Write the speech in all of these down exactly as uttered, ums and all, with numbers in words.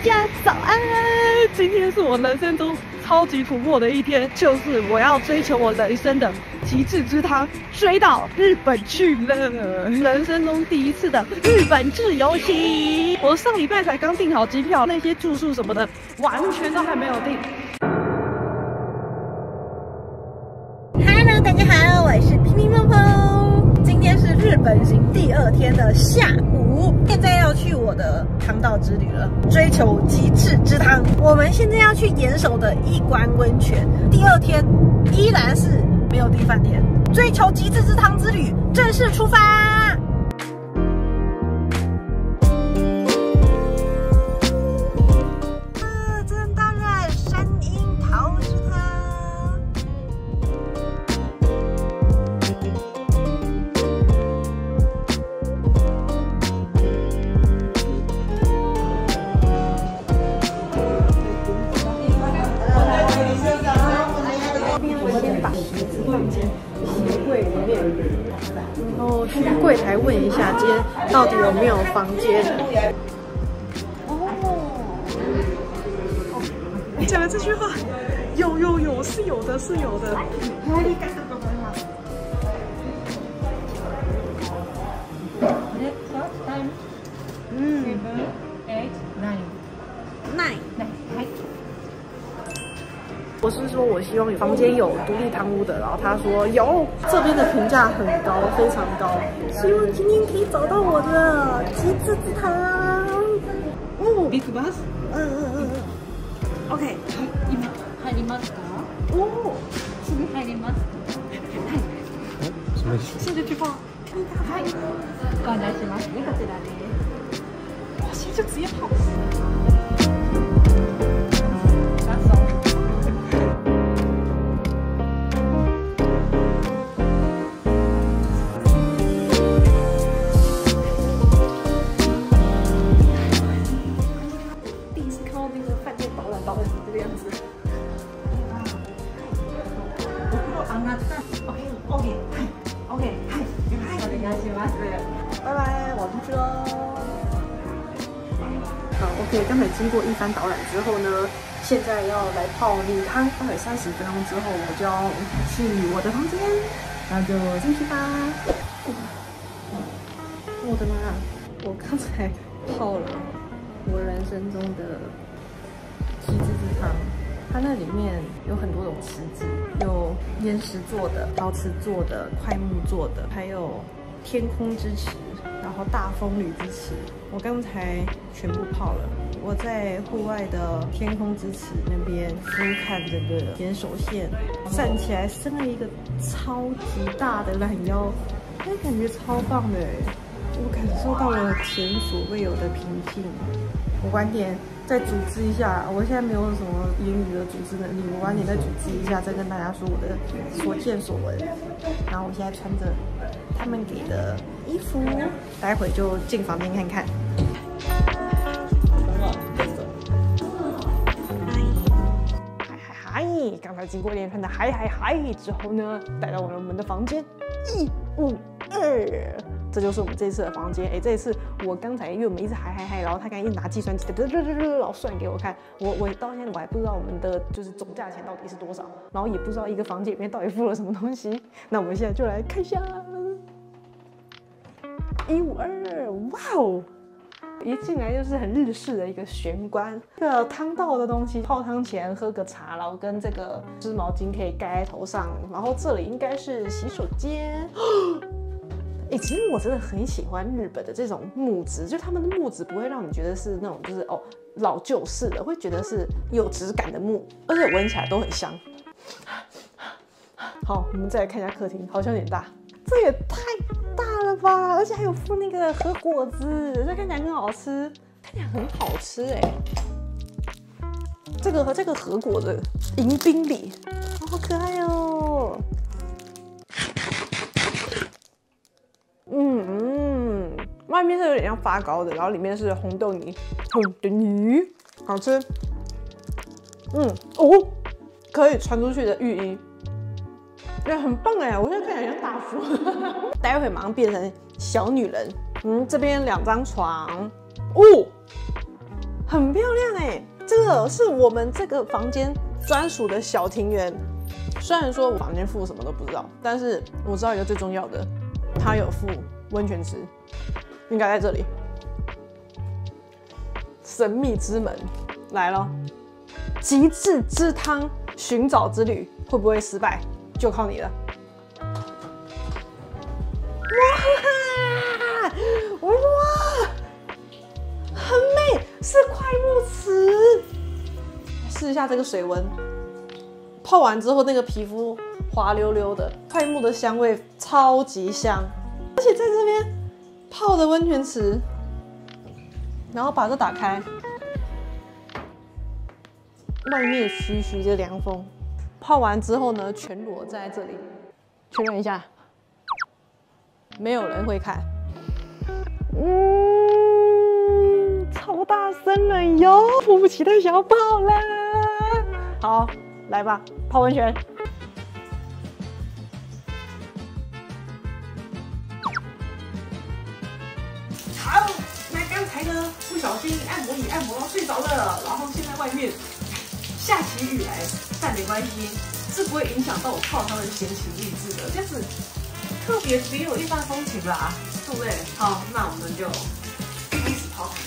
家早安！今天是我人生中超级突破的一天，就是我要追求我人生的极致之汤，追到日本去了。人生中第一次的日本自由行，我上礼拜才刚订好机票，那些住宿什么的完全都还没有订。Hello， 大家好，我是皮皮梦梦。今天是日本行第二天的下午，现在要去我的汤道之旅了，追求极致之汤。我们现在要去岩手的一关温泉，第二天依然是没有订饭店，追求极致之汤之旅正式出发。真当然，山樱桃之汤。然后去柜台问一下，今天到底有没有房间？哦，你讲的这句话，有有有，是有的，是有的。嗯 ，eight nine nine nine。我是说，我希望有房间有独立汤屋的，然后他说有，这边的评价很高，非常高。希望今天可以找到我的极致之汤。哦，ビッグバス。嗯嗯嗯嗯。OK。今入りますか？哦，すぐ入ります。はい。什么意思？现在去报。はい。ご案内しますね、こちらです。哇，现在就直接跑。拜拜，我出去喽。好 ，OK， 刚才经过一番导览之后呢，现在要来泡女汤，大概三十分钟之后，我就要去我的房间，那就进去吧。我的妈！我刚才泡了我人生中的极致之汤。它那里面有很多种池子，有岩石做的、陶瓷做的、块木做的，还有天空之池，然后大风吕之池。我刚才全部泡了。我在户外的天空之池那边俯瞰这个岩手县，站起来伸了一个超级大的懒腰，那感觉超棒的哎！我感受到了前所未有的平静。我晚点再组织一下，我现在没有什么言语的组织能力，我晚点再组织一下，再跟大家说我的所见所闻。然后我现在穿着他们给的衣服，待会就进房间看看。嗨嗨嗨！刚才经过连串的嗨嗨嗨之后呢，带到我们的房间一五二。这就是我们这次的房间。哎，这一次我刚才因为我们一直嗨嗨嗨，然后他刚才一直拿计算机，然后算给我看，我我到现在我还不知道我们的就是总价钱到底是多少，然后也不知道一个房间里面到底附了什么东西。那我们现在就来看一下，一五二，哇哦！一进来就是很日式的一个玄关，这个汤道的东西，泡汤前喝个茶，然后跟这个湿毛巾可以盖在头上，然后这里应该是洗手间。哎、欸，其实我真的很喜欢日本的这种木质，就他们的木质不会让你觉得是那种就是哦老旧式的，会觉得是有质感的木，而且闻起来都很香。好，我们再来看一下客厅，好像有点大，这也太大了吧！而且还有附那个和果子，这看起来很好吃，看起来很好吃哎、欸。这个和这个和果的迎宾礼，好可爱哦。嗯嗯，外面是有点像发糕的，然后里面是红豆泥，红豆泥好吃。嗯哦，可以传出去的浴衣，也很棒哎！我现在看起来像大叔，待会马上变成小女人。嗯，这边两张床，哦， 很漂亮哎、欸，这个是我们这个房间专属的小庭园。虽然说我房间附什么都不知道，但是我知道一个最重要的，它有附温泉池，应该在这里。神秘之门来了，极致之汤寻找之旅会不会失败，就靠你了。哇哇，很美，是快木池。试一下这个水温，泡完之后那个皮肤滑溜溜的，快木的香味超级香，而且在这边泡的温泉池，然后把这打开，外面徐徐的凉风，泡完之后呢，全裸在这里，确认一下，没有人会看。嗯，超大声了哟，迫不及待想要泡啦！好，来吧，泡温泉。 好，那刚才呢不小心按摩椅按摩到睡着了，然后现在外面下起雨来，但没关系，是不会影响到我泡汤的闲情逸致的，就是特别别有一番风情啦，对不对？好，那我们就开始泡汤。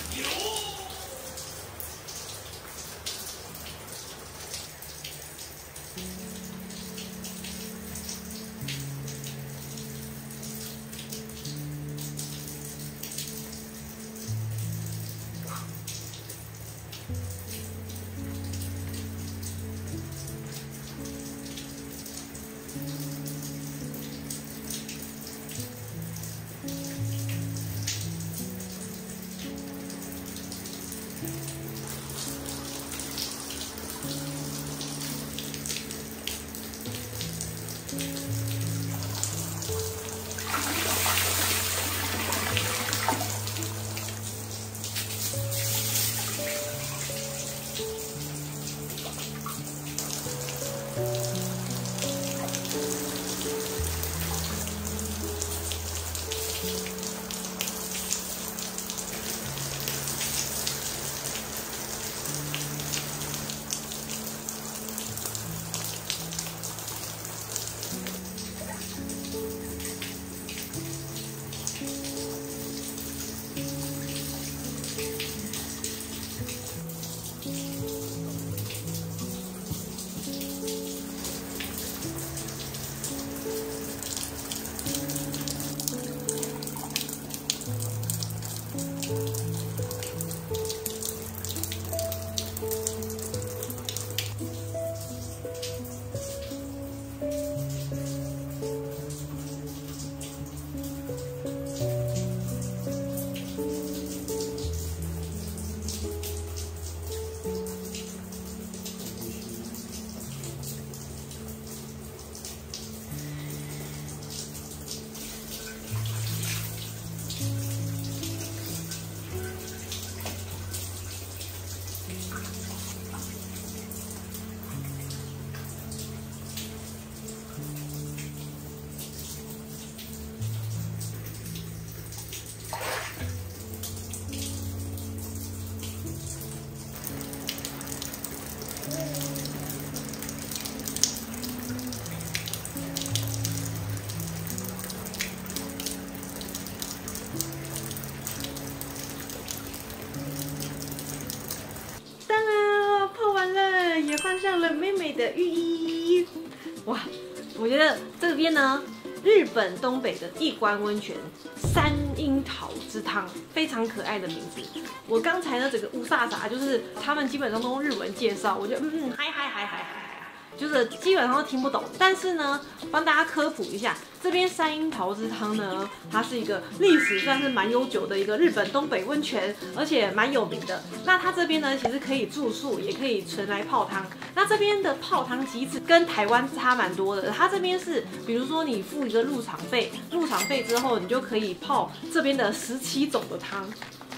换上了美美的浴衣，哇！我觉得这边呢，日本东北的一关温泉三樱桃之汤，非常可爱的名字。我刚才呢，整个乌萨萨就是他们基本上都用日文介绍，我觉得嗯嗯嗨嗨嗨嗨嗨。就是基本上都听不懂，但是呢，帮大家科普一下，这边三樱桃之汤呢，它是一个历史算是蛮悠久的一个日本东北温泉，而且蛮有名的。那它这边呢，其实可以住宿，也可以纯来泡汤。那这边的泡汤机制跟台湾差蛮多的，它这边是，比如说你付一个入场费，入场费之后，你就可以泡这边的十七种的汤。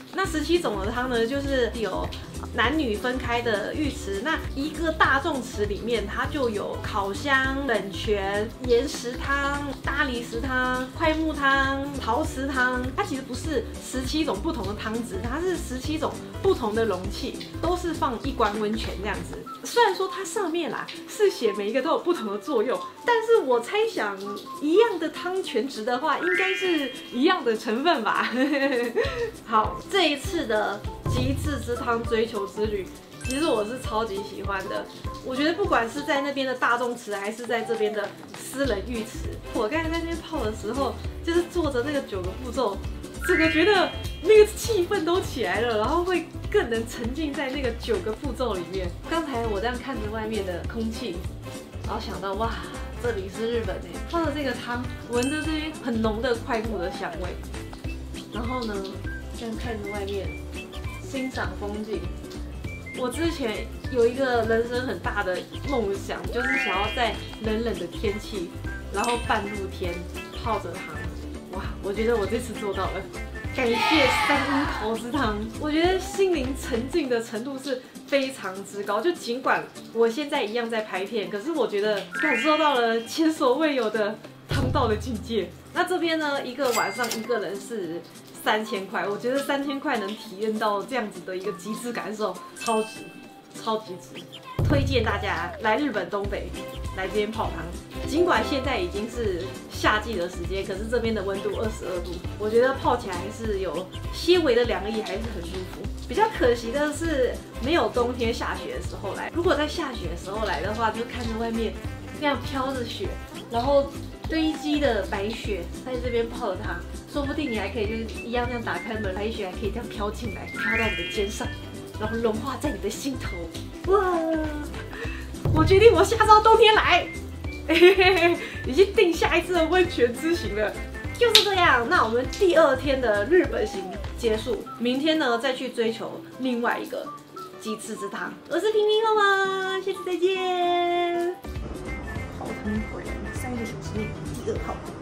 那十七种的汤呢，就是有男女分开的浴池。那一个大众池里面，它就有烤箱、冷泉、岩石汤、咖喱石汤、快木汤、陶瓷汤。它其实不是十七种不同的汤汁，它是十七种不同的容器，都是放一罐温泉这样子。虽然说它上面啦是写每一个都有不同的作用，但是我猜想一样的汤泉值的话，应该是一样的成分吧。好，这一次的极致之汤追求之旅，其实我是超级喜欢的。我觉得不管是在那边的大众池，还是在这边的私人浴池，我刚才在那边泡的时候，就是做着那个九个步骤，整个觉得那个气氛都起来了，然后会更能沉浸在那个九个步骤里面。刚才我这样看着外面的空气，然后想到哇，这里是日本哎，泡的这个汤，闻着这些很浓的快木的香味，然后呢，这样看着外面，欣赏风景。我之前有一个人生很大的梦想，就是想要在冷冷的天气，然后半露天泡着汤。哇，我觉得我这次做到了。感谢三屋桃子汤，我觉得心灵沉浸的程度是非常之高。就尽管我现在一样在拍片，可是我觉得感受到了前所未有的汤道的境界。那这边呢，一个晚上一个人是三千块，我觉得三千块能体验到这样子的一个极致感受，超值，超级值。推荐大家来日本东北，来这边泡汤。尽管现在已经是夏季的时间，可是这边的温度二十二度，我觉得泡起来还是有些微的凉意，还是很舒服。比较可惜的是没有冬天下雪的时候来。如果在下雪的时候来的话，就看着外面那样飘着雪，然后堆积的白雪在这边泡着汤，说不定你还可以就是一样这样打开门，白雪还可以这样飘进来，飘到你的肩上，然后融化在你的心头。哇！我决定我下周冬天来，已经定下一次的温泉之行了。就是这样，那我们第二天的日本行结束，明天呢再去追求另外一个鸡翅之汤。我是平平妈妈，下次再见。 泡汤回来三个小时内第二泡。